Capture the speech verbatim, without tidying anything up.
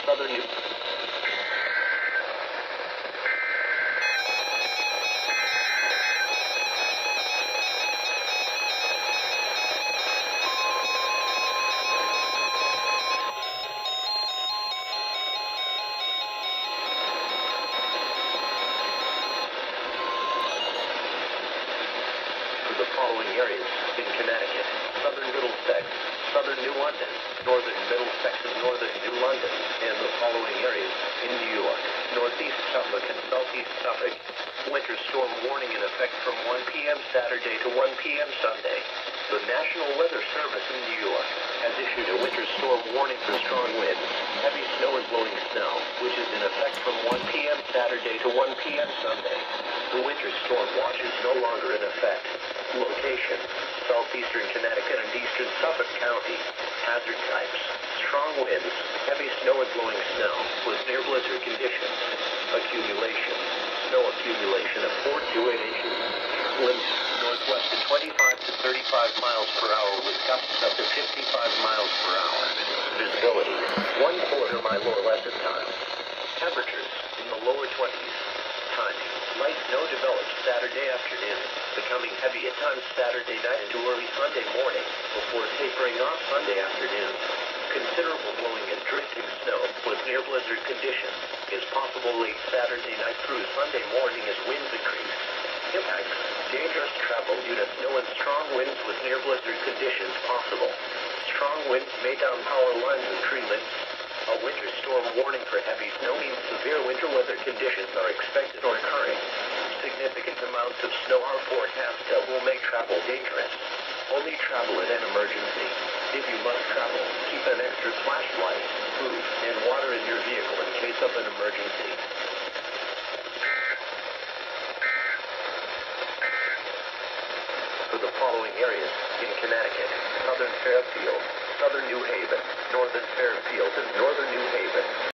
southern New the following areas in Connecticut: southern Middlesex, southern New London, northern Middlesex and northern New London, and the following areas in New York: northeast Suffolk and southeast Suffolk. Winter storm warning in effect from one p m Saturday to one p m Sunday. The National Weather Service in New York has issued a winter storm warning for strong winds, heavy snow and blowing snow, which is in effect from one p m Saturday to one p m Sunday. The winter storm watch is no longer in effect. Location: southeastern Connecticut and eastern Suffolk County. Hazard types: strong winds, heavy snow and blowing snow, with near blizzard conditions. Accumulation: snow accumulation of four to eight inches. Winds northwest at twenty-five to thirty-five miles per hour with gusts up to fifty-five miles per hour. Visibility: one quarter mile or less at times. Temperatures in the lower twenties. Timing: light snow develops Saturday afternoon, becoming heavy at times Saturday night into early Sunday morning, before tapering off Sunday afternoon. Considerable blowing and drifting snow with near blizzard conditions is possible late Saturday night through Sunday morning as winds increase. Impacts: dangerous travel due to snow and strong winds with near blizzard conditions possible. Strong winds may down power lines and tree limbs. A winter storm warning for heavy snow means severe winter weather conditions are expected or occurring. Significant amounts of snow are forecast that will make travel dangerous. Only travel in an emergency. If you must travel, keep an extra flashlight, food, and water in your vehicle in case of an emergency. For the following areas in Connecticut: southern Fairfield, southern New Haven, northern Fairfield, and northern New Haven.